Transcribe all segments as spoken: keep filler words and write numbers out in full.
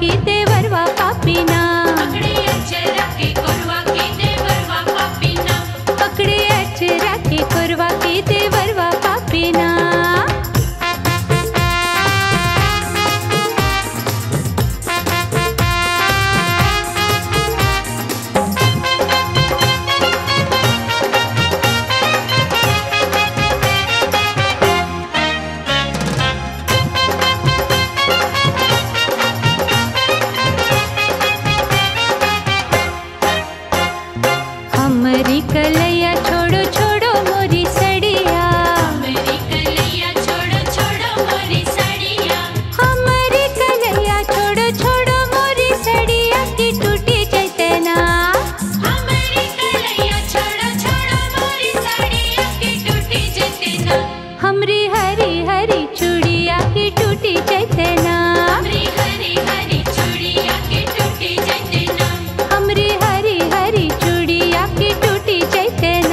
की देवरवा पापीना। पकड़े अचरा के कोरवा की देवरवा पापीना। पकड़े अचरा के कोरवा की देवरवा पापीना। हमारी कलैया छोड़ो छोड़ो मोरी सड़िया। हमारी कलैया छोड़ो छोड़ो मोरी सड़िया। हमारी कलैया छोड़ो छोड़ो मोरी सड़िया की टूटी चैतना। हमारी कलैया छोड़ो छोड़ो मोरी सड़िया की टूटी चैतना। हमरी हरी हरी चूड़िया की टूटी चैतना। हमरी हरी हरी चूड़िया की टूटी चैतना। हमरी हरी हरी चूड़िया की टूटी चैतना।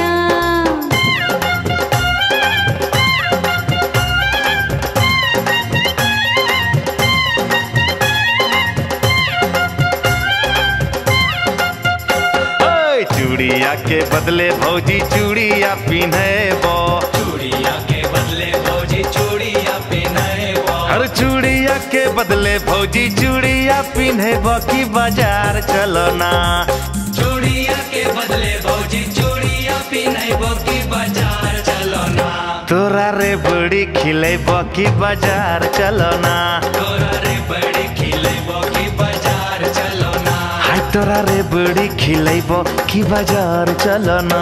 ओए चूड़िया के बदले भौजी चूड़िया पिन्हबो। चूड़िया के बदले भौजी चूड़िया पिन्हबो। हर चूड़िया के बदले भौजी चूड़िया पिन्हबो की बाजार चलो ना। चूड़िया के बदले भौजी चूड़िया पिन्हबो की बाजार चलो ना। तोरा रे बड़ी खिलेबो की बाजार चलो ना। तोरा रे बड़ी खिलेबो की बाजार चलो ना। हाय तोरा रे बड़ी खिलेबो की बाजार चलो ना।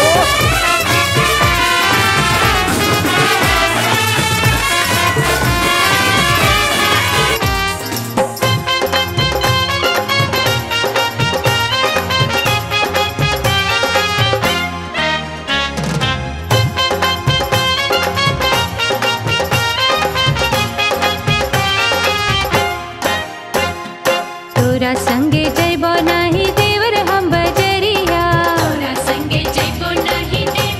तोरा संगे जैबो नाही देवर हम बजरिया। तोरा संगे जइबो नहीं देवर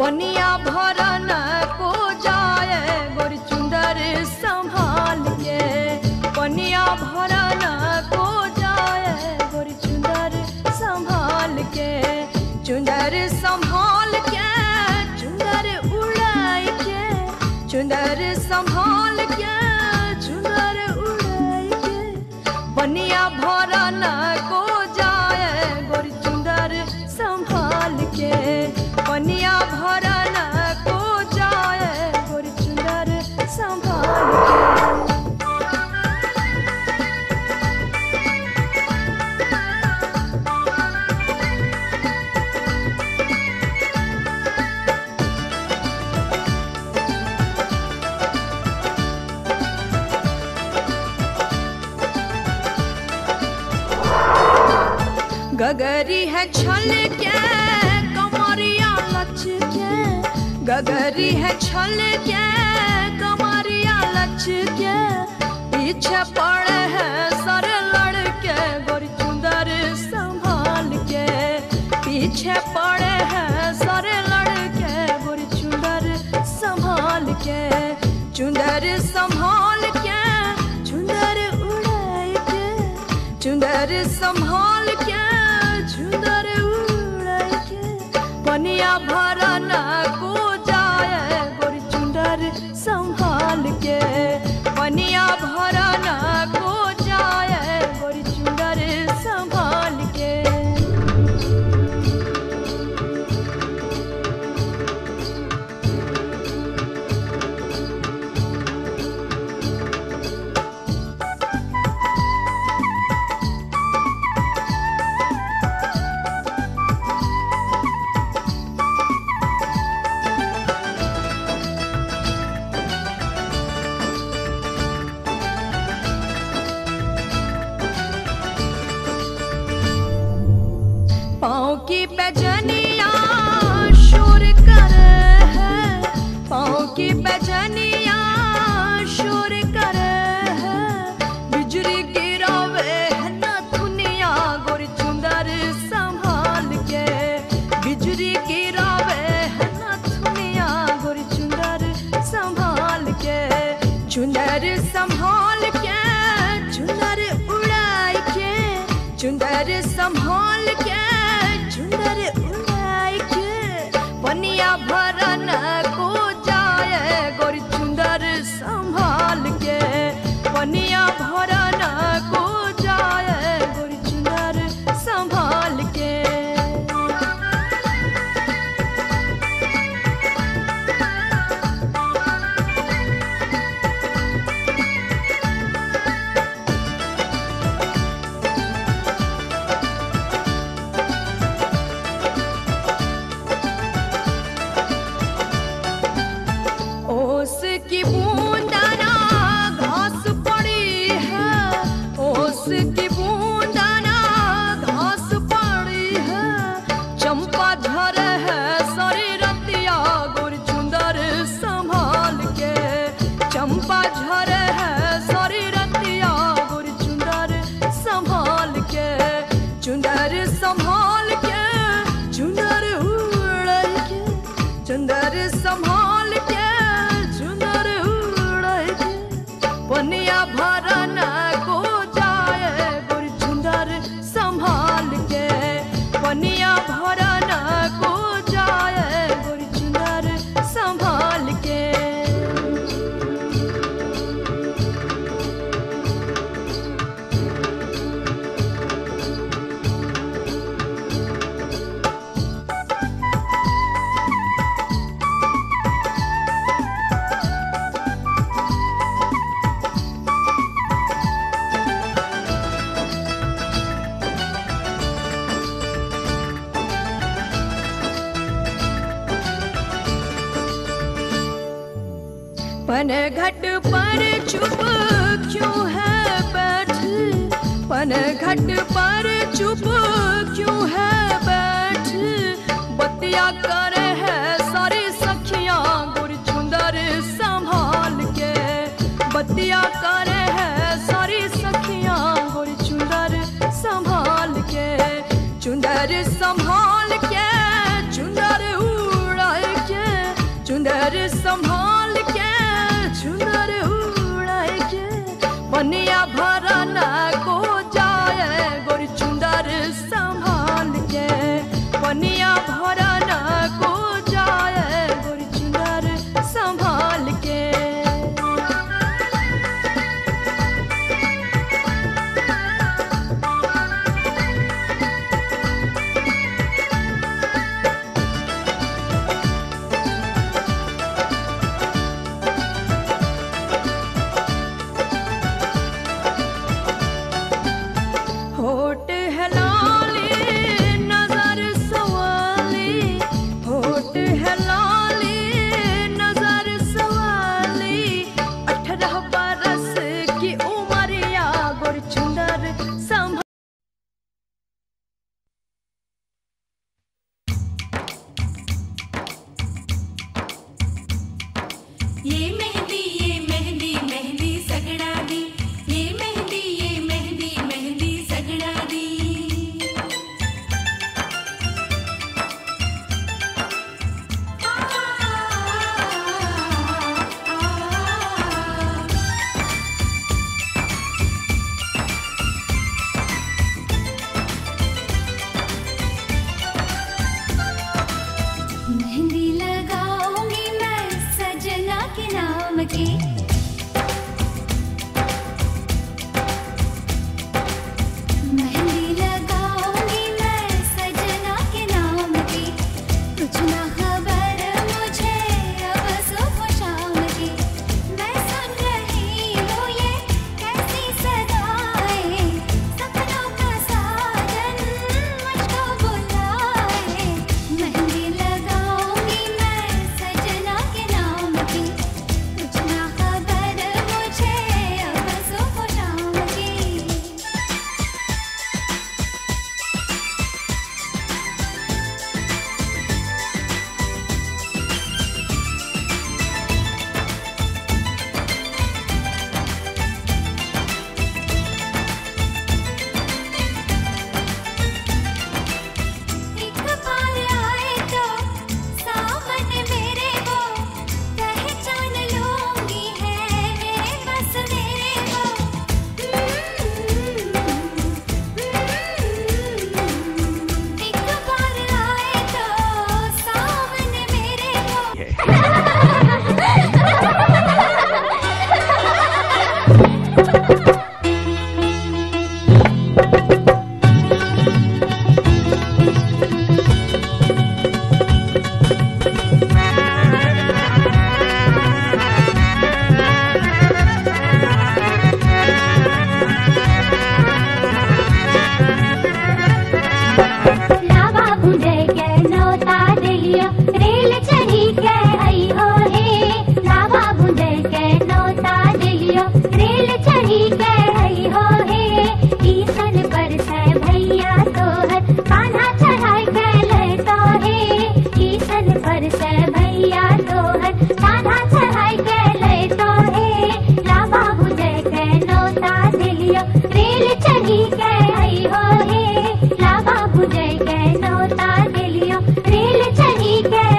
पनिया भरन को जाए गोरी चुंदर संभाल के पनिया भरन को जाए गोरी चुंदर संभाल के चुंदर संभाल के चुंदर उड़ाई के चुंदर संभाल के चुंदर उड़ाई के पनिया भरन को जाए गोरी चुंदर संभाल के पनिया भरन को जाए गोरी चुंदर संभाल के गगरी है छल के कमरिया लच के गगरी है छल के कमरिया लच के पीछे पड़े है सर लड़के गोरी चुंदर संभाल के पीछे पड़े है सर लड़के गोरी चुंदर संभाल के चुंदर संभाल के चुंदर उड़ाई के चुंदर संभाल के चुंदर उड़ाई के पनिया भरन को जाए गोरी चुंदर संभाल के पनिया भरन को जाए गोरी चुंदर संभाल के पाँव की पैजनिया शोर करे है पाँव की पैजनिया शोर करे है बिजली गिरावे है न दुनिया गोरी चुंदर संभाल के बिजली गिरावे है न दुनिया गोरी चुंदर संभाल के चुंदर संभाल के चुंदर उड़ाई के चुंदर संभाल के चुंदर उड़ाई के पनिया भरन को जाए गोरी चुंदर संभाल के पनिया भरन को जाए गोरी चुंदर संभाल के ओस की बूंदना घास पड़ी है ओस की बूंदना घास पड़ी है चंपा झर है सारी रतिया गोरी चुंदर संभाल के चंपा झर है सारी रतिया गोरी चुंदर संभाल के चुंदर संभाल के चुंदर उड़ाई के चुंदर संभाल के चुंदर उड़ाई के पनिया भरन को जाए गोरी चुंदर संभाल के पनिया भरन को जाए गोरी चुंदर संभाल के पन घट पर चुप क्यों है बैठी पन घट पर चुप क्यों है बैठी बतिया करे है सारी सखियां गोरी चुंदर संभाल के बतिया करे है सारी सखियां गोरी चुंदर संभाल के चुंदर संभाल के चुंदर उड़ाई के चुनर संभाल के चुनर उड़ाए के पनिया भरा ना को जाए गोरी चुनर संभाल के पनिया भरा ना को जाए गोरी चुनर संभाल के। होठ है लाली नजर सवाली होठ है लाली नजर सवाली अठारह बरस की उमरिया गोर चुंदर संभाल। ये मेहंदी ये मेहंदी मेहंदी सगड़ा दी ये मेहंदी ये मेहंदी मेहंदी सगड़ा दी। आ, आ, आ, मेहंदी लगाऊंगी मैं सजना के नाम की मेहंदी लगाऊंगी मैं सजना के नाम की कुछ ना खबर मुझे अब सुबह शाम की मैं सुन रही हूँ ये कैसी सदाएं सपनों का साजन मुझको बुलाए मेहंदी लगाऊंगी मैं सजना के नाम की कुछ ना खबर मुझे अब सुबह शाम की। एक बार आए तो सामने मेरे वो पहचान लूंगी है मेरे बस मेरे वो एक बार आए तो सामने मेरे वो लावा बुझे के नौता दिलियो रेल चढ़ी के आई हो हे लावा बुझे के नौता दिलियो रेल चढ़ी के आई हो हे ईसन पर से भैया तोहर कान्हा चढ़ाई के ले तो हे ईसन पर से भैया तोहर कान्हा चढ़ाई के ले तो हे लावा बुझे के नौता दिलियो रेल चढ़ी के आई हो हे लावा बुझे के नौता दिलियो रेल चढ़ी के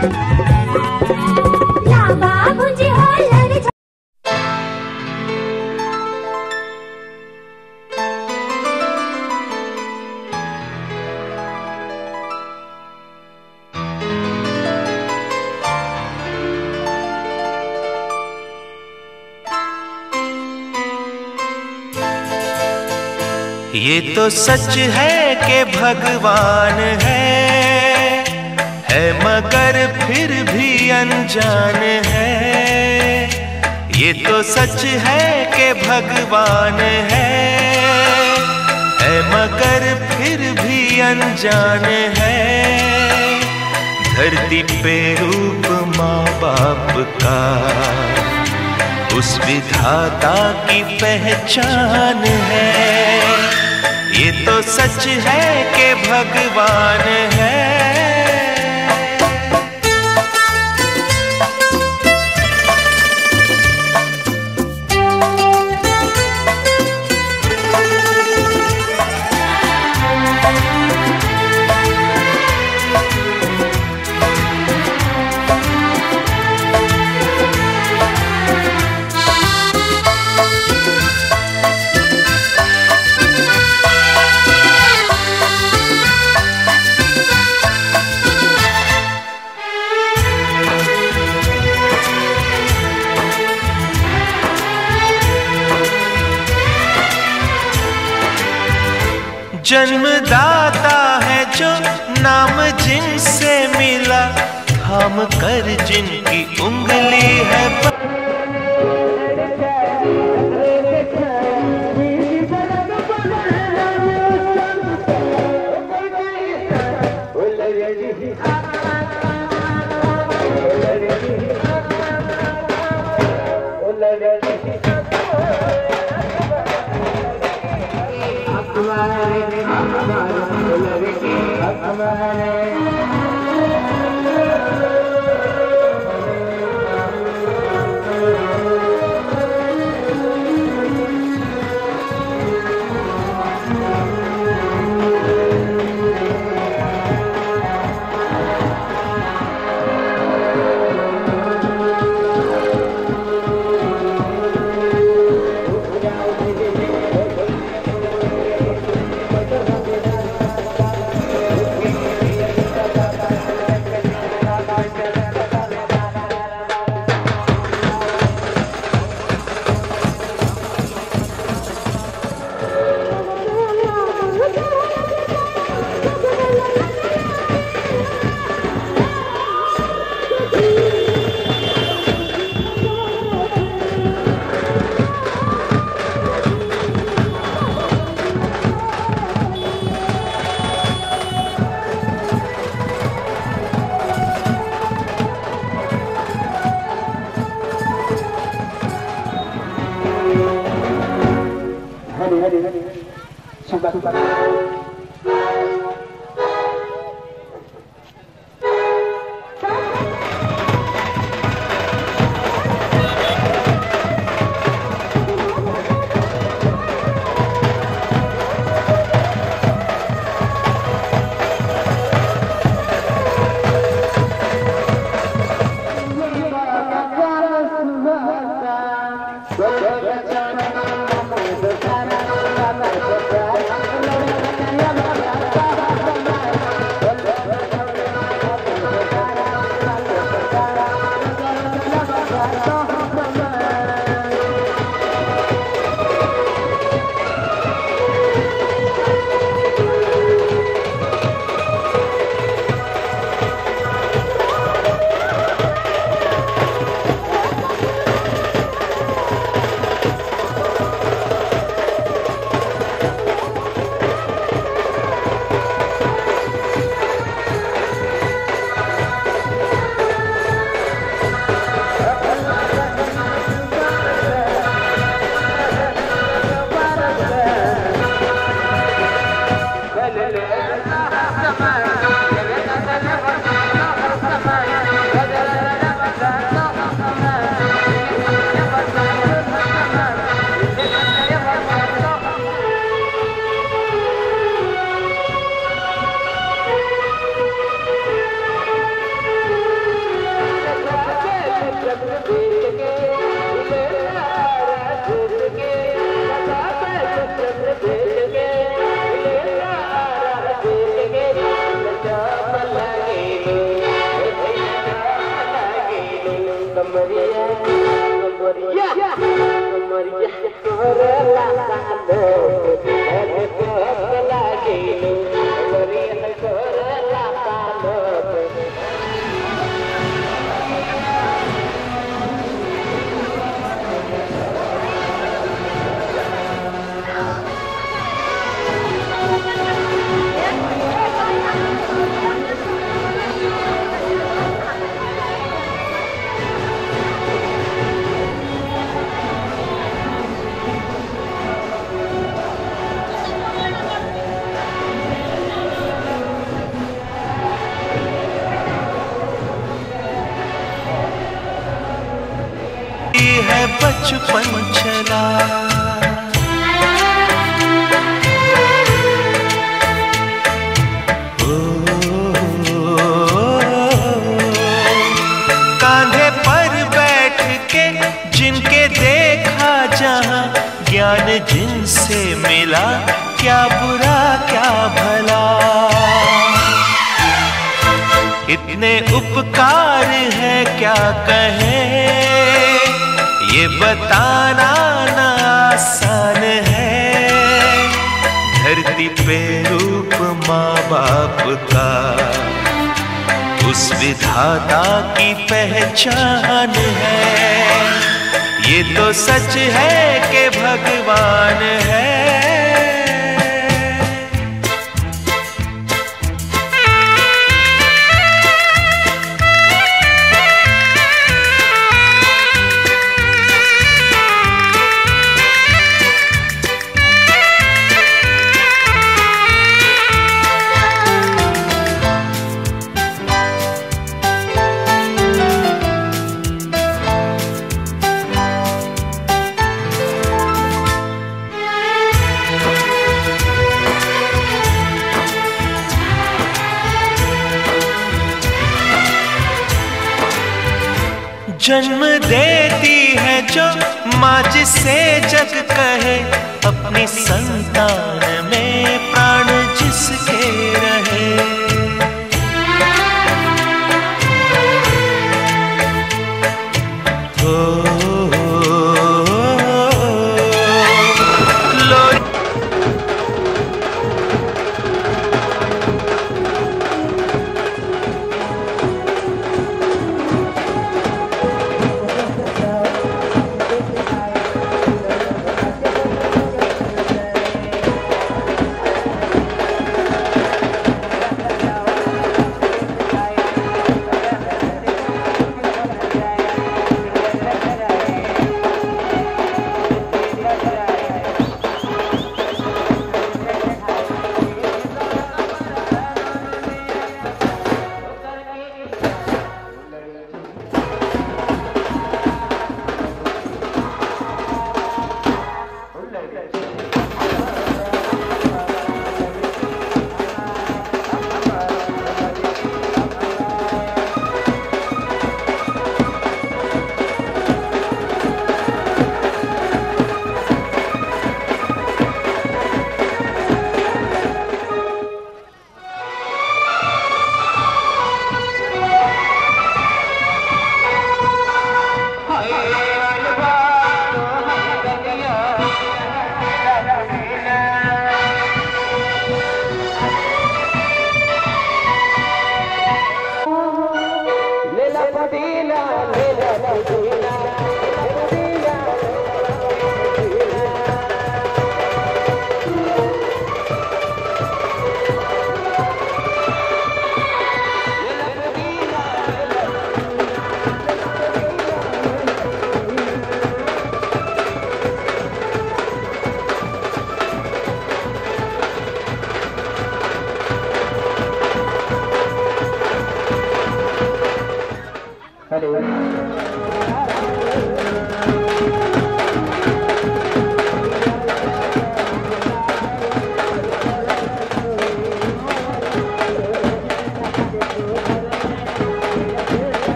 लावा भुंजी हो लर जा ये तो सच है कि भगवान है, है मगर फिर भी अनजान है। ये तो सच है कि भगवान है, है मगर फिर भी अनजान है। धरती पे रूप माँ बाप का उस विधाता की पहचान है। ये तो सच है कि भगवान है। जन्मदाता है जो नाम जिनसे मिला, थाम कर जिनकी उंगली है। है बचपन चला ओ, कांधे पर बैठ के जिनके देखा जहां ज्ञान जिनसे मिला क्या बुरा क्या भला इतने उपकार है क्या कहें ये बताना ना आसान है धरती पे रूप माँ बाप का उस विधाता की पहचान है ये तो सच है कि भगवान है जन्म देती है जो माँ जिसे जग कहे अपनी संतान में प्राण जिसके रहे ओ,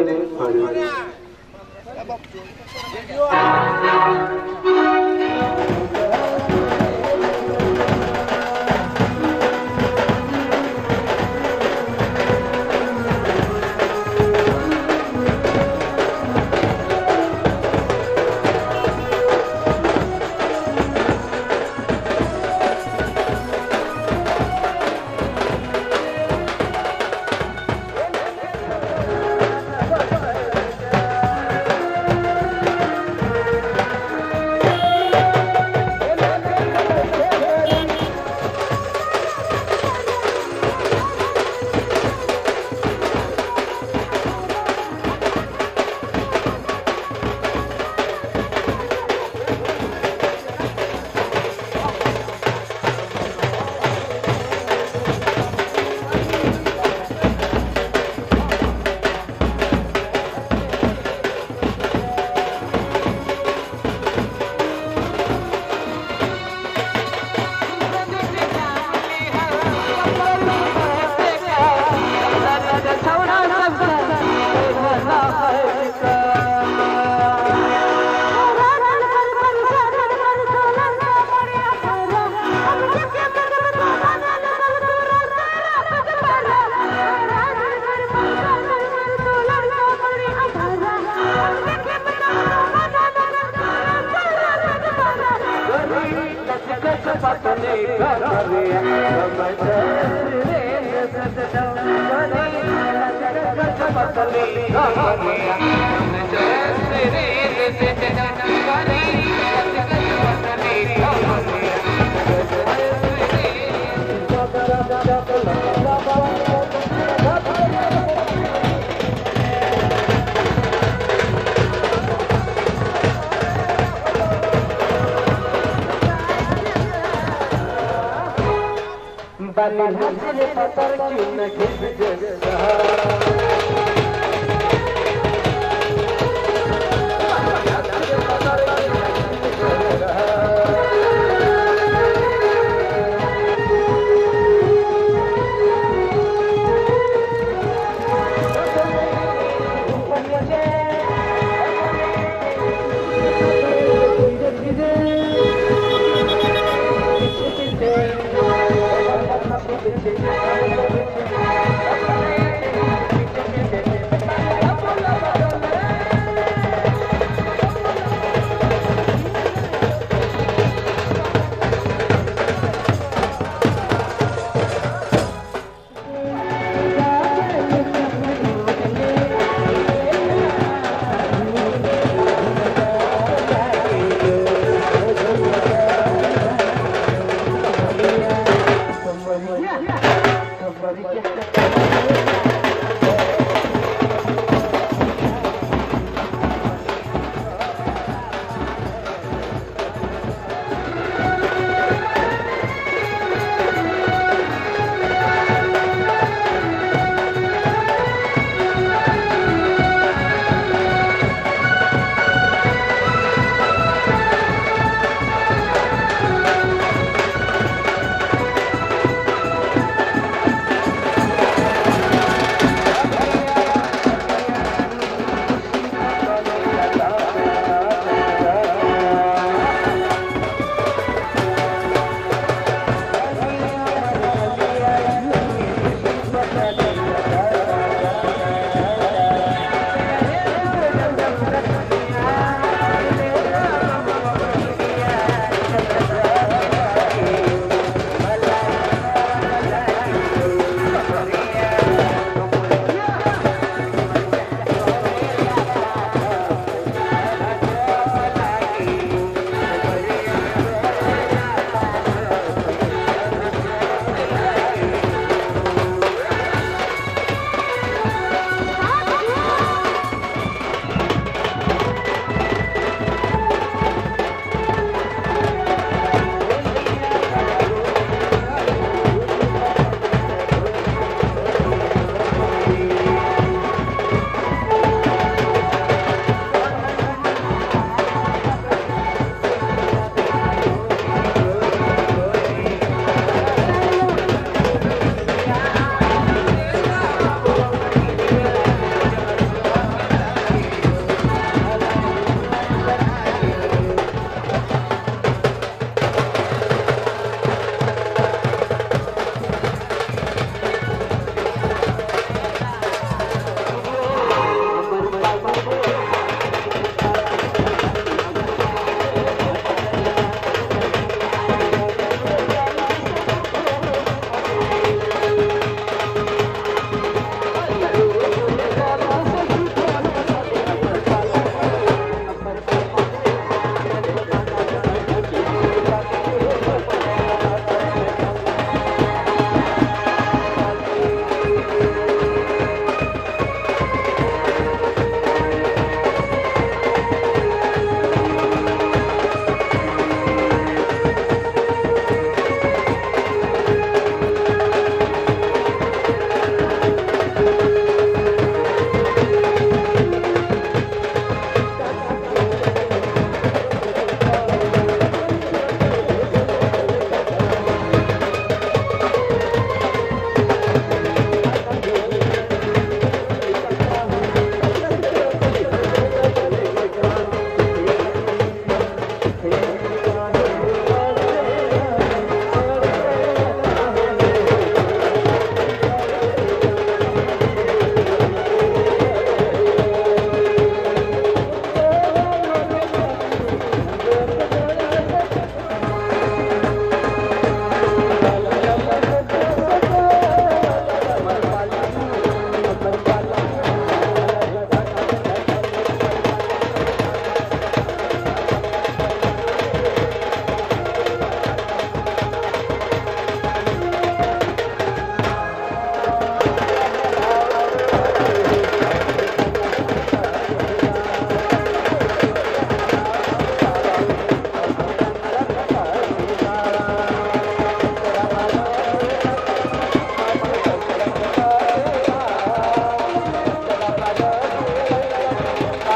Thank you.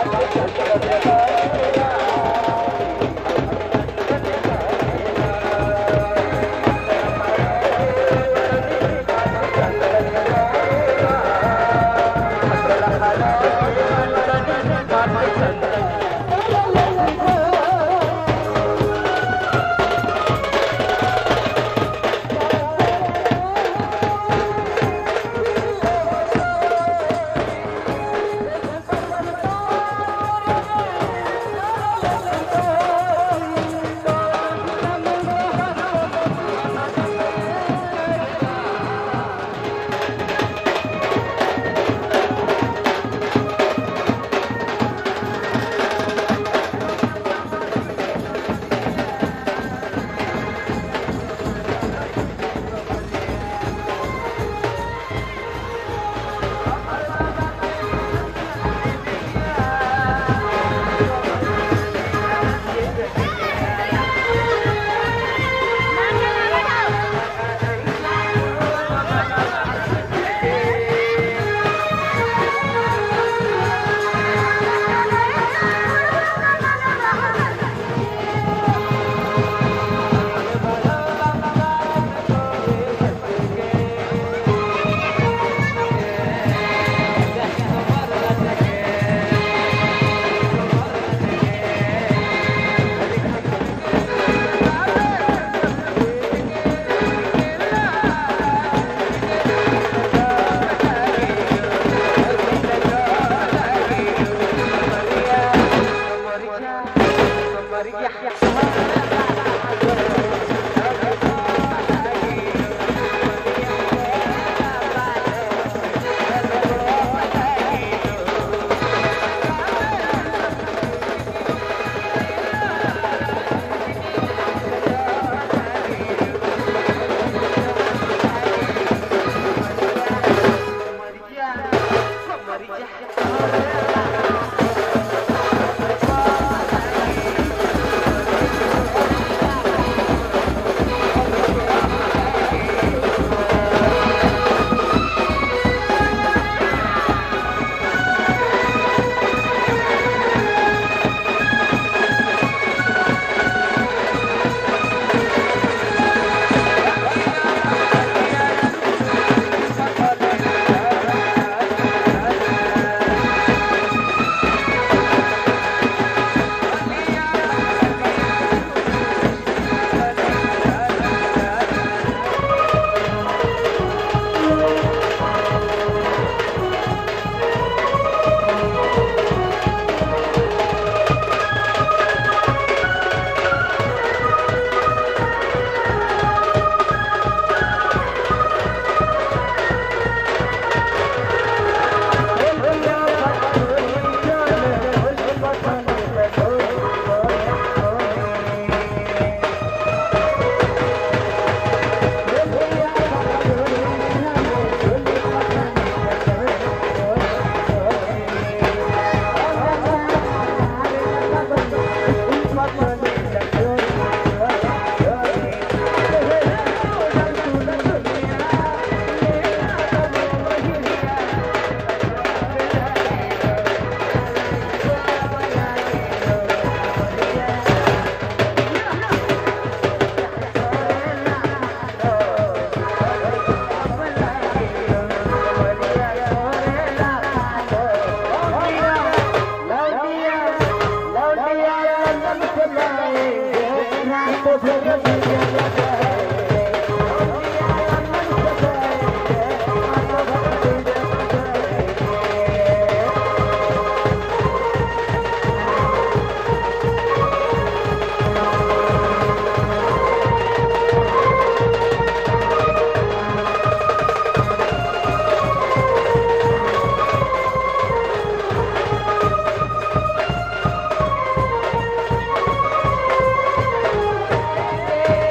Thank you.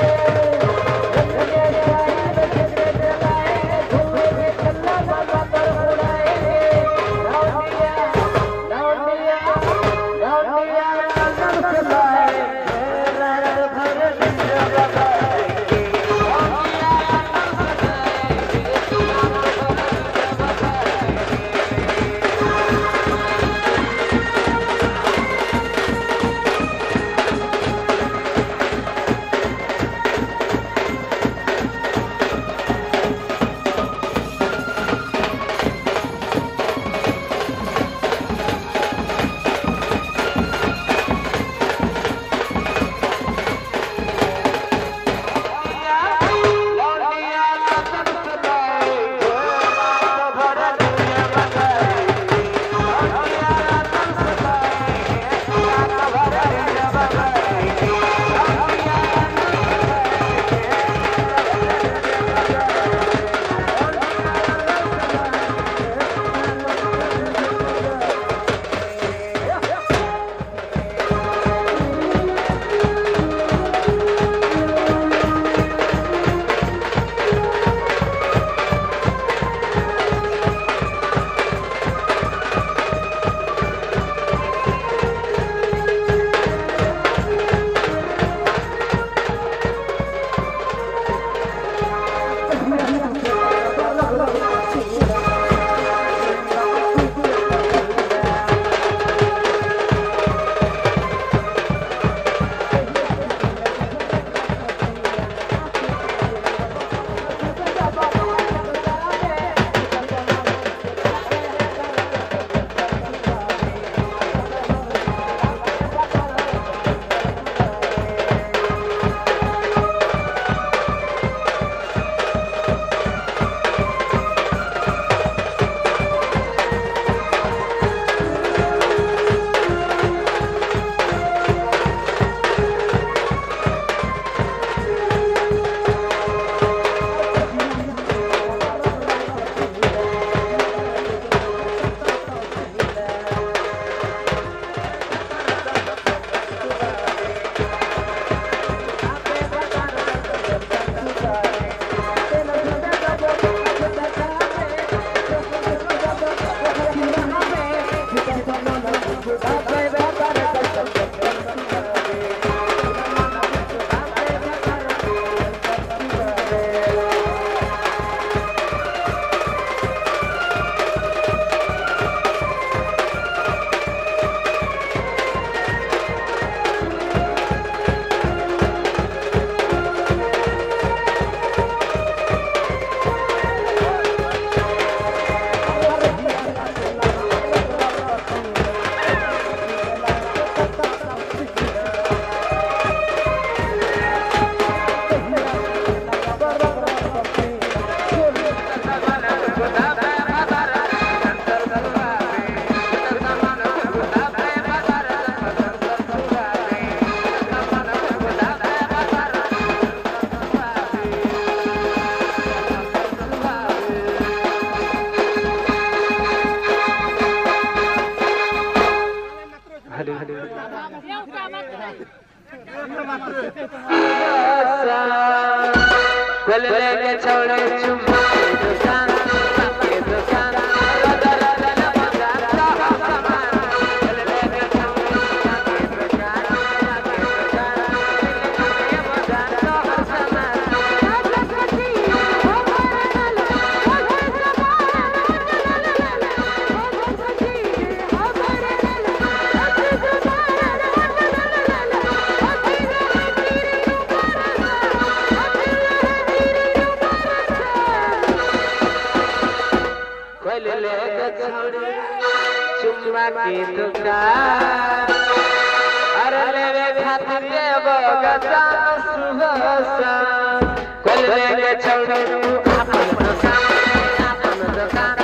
चुम्मा की दुकान अरे लेवे खातिर एगो गजान सुहासा कोल लेके छोड़ अपन दुकान अपन दुकान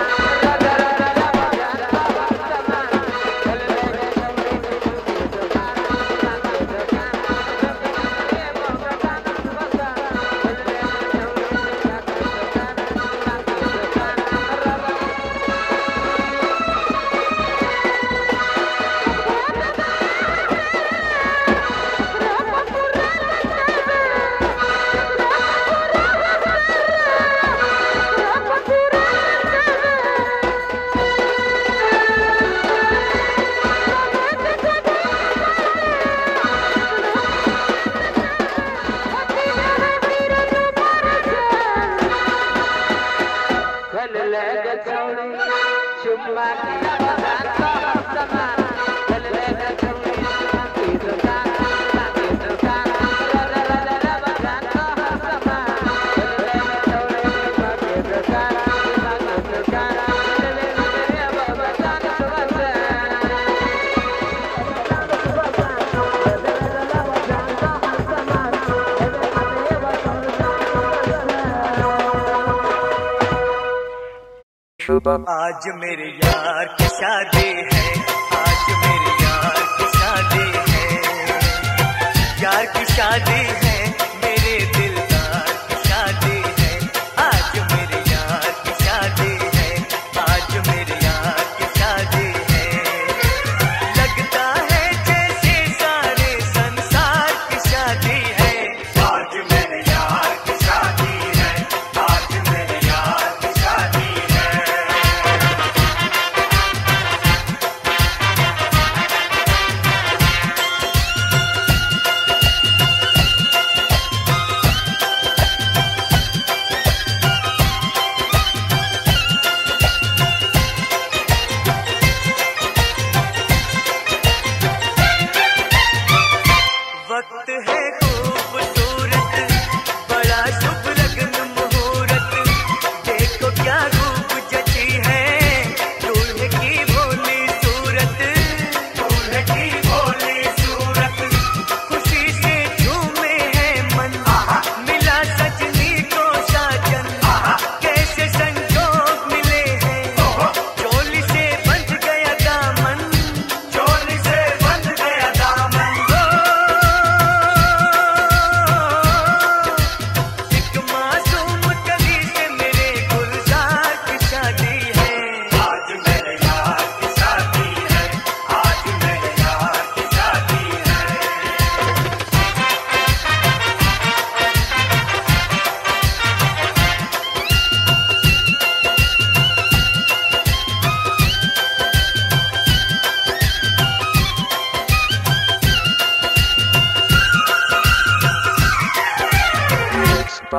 आज मेरे यार की शादी है, आज मेरे यार की शादी है, यार की शादी है, मेरे दिलदार की शादी है। आज मेरे यार की शादी है, आज मेरे यार की शादी है। लगता है जैसे सारे संसार की शादी है। आज मेरे यार की शादी है, आज मेरे यार की शादी है।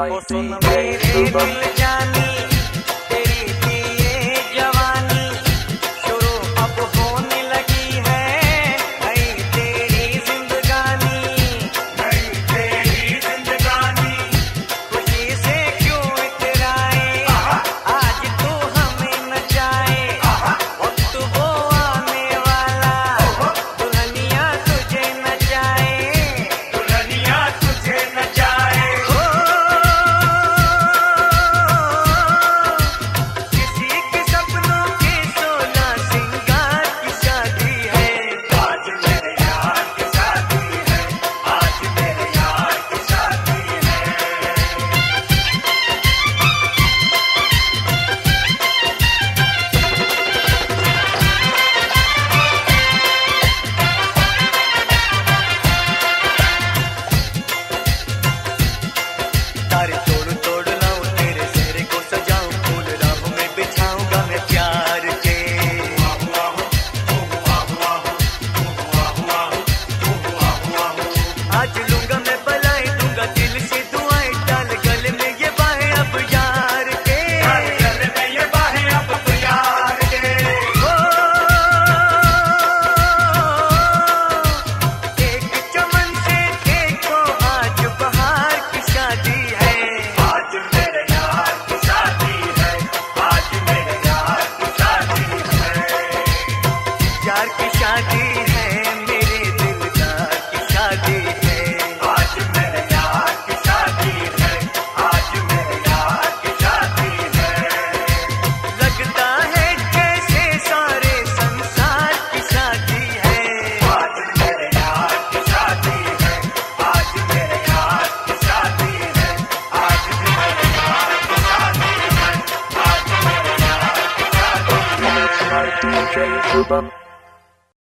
ओ सुन मेरी दिल जानी तेरी थी ये जवानी शुरू अब होने लगी है नई तेरी जिंदगानी नई तेरी जिंदगानी खुशी से क्यों इतराए आज तू हमें नचाए वक्त वो आने वाला दुल्हनिया तुझे नचाए दुल्हनिया तुझे नचाए हो किसी के सपनों के सोना सिंगार की शादी है आज मेरे यार की शादी है आज मेरे यार की शादी है तारे तोड़ तोड़ लाऊं तेरे चेहरे को सजाऊं फूल राहों में बिछाऊंगा मैं प्यार के आज लूंगा मैं बलाई दूंगा दिल से दुआएं डाल गले में ये बाहें अब यार के गले में ये बाहें अब तो यार के हो एक चमन से देखो आज बहार की शादी है आज मेरे यार की शादी है आज मेरे यार की शादी है यार की शादी है